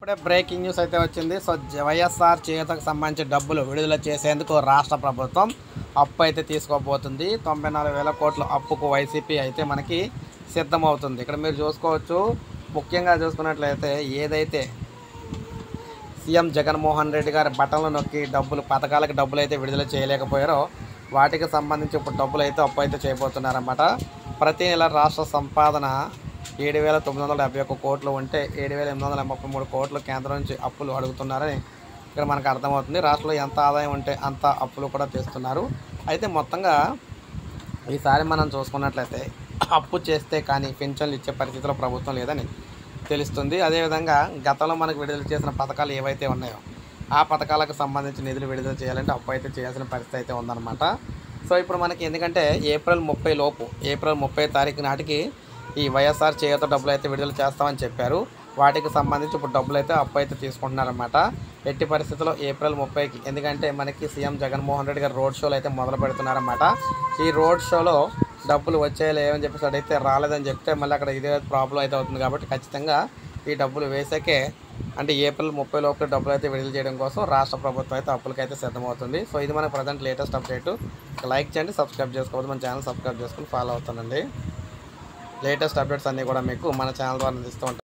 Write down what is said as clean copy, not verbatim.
ఇప్పుడే breaking news అయితే వచ్చింది. సో వైఎస్ఆర్ చేయూతకు సంబంధించి డబ్బులు విడుదల చేసేందుకు రాష్ట్ర ప్రభుత్వం అప్పు అయితే తీసుకోబోతుంది. 94,000 కోట్ల అప్పుకు వైసీపీ అయితే మనకి సిద్ధమవుతుంది. ఇక్కడ మీరు చూసుకోవచ్చు. ముఖ్యంగా చూసుకున్నట్లయితే ఏదైతే సీఎం జగన్మోహన్ రెడ్డి గారి బటన్లు నొక్కి పథకాలకు డబ్బులు అయితే విడుదల చేయలేకపోయారో వాటికి సంబంధించి ఇప్పుడు డబ్బులు అయితే అప్పు అయితే చేయబోతున్నారన్నమాట. ప్రతి నెల రాష్ట్ర సంపాదన 7,971 కోట్లు ఉంటే 7,833 కోట్లు కేంద్రం నుంచి అప్పులు అడుగుతున్నారని ఇక్కడ మనకు అర్థమవుతుంది. రాష్ట్రంలో ఎంత ఆదాయం ఉంటే అంత అప్పులు కూడా తెస్తున్నారు. అయితే మొత్తంగా ఈసారి మనం చూసుకున్నట్లయితే అప్పు చేస్తే కానీ పింఛన్లు ఇచ్చే పరిస్థితిలో ప్రభుత్వం లేదని తెలుస్తుంది. అదేవిధంగా గతంలో మనకు విడుదల చేసిన పథకాలు ఏవైతే ఉన్నాయో ఆ పథకాలకు సంబంధించి నిధులు విడుదల చేయాలంటే అప్పు అయితే చేయాల్సిన పరిస్థితి అయితే ఉందన్నమాట. సో ఇప్పుడు మనకి ఎందుకంటే ఏప్రిల్ 30 తారీఖు నాటికి ఈ వైఎస్ఆర్ చేయూత డబ్బులు అయితే విడుదల చేస్తామని చెప్పారు. వాటికి సంబంధించి ఇప్పుడు డబ్బులు అయితే అప్పు అయితే తీసుకుంటున్నారన్నమాట. ఎట్టి పరిస్థితుల్లో ఏప్రిల్ 30కి ఎందుకంటే మనకి సీఎం జగన్మోహన్ రెడ్డి గారు రోడ్ షోలు అయితే మొదలు పెడుతున్నారన్నమాట. ఈ రోడ్ షోలో డబ్బులు వచ్చాయో లేవని చెప్పేసి అడిగితే రాలేదని చెప్తే మళ్ళీ అక్కడ ఇదే ప్రాబ్లం అయితే అవుతుంది. కాబట్టి ఖచ్చితంగా ఈ డబ్బులు వేసాకే అంటే ఏప్రిల్ 30 లోపల డబ్బులు అయితే విడుదల చేయడం కోసం రాష్ట్ర ప్రభుత్వం అయితే అప్పులకైతే సిద్ధమవుతుంది. సో ఇది మనకు ప్రజెంట్ లేటెస్ట్ అప్డేట్. లైక్ చేయండి, సబ్స్క్రైబ్ చేసుకోవద్దు, మన ఛానల్ సబ్స్క్రైబ్ చేసుకుని ఫాలో అవుతానండి. లేటెస్ట్ అప్డేట్స్ అన్నీ కూడా మీకు మన ఛానల్ ద్వారా అందిస్తూ ఉంటాను.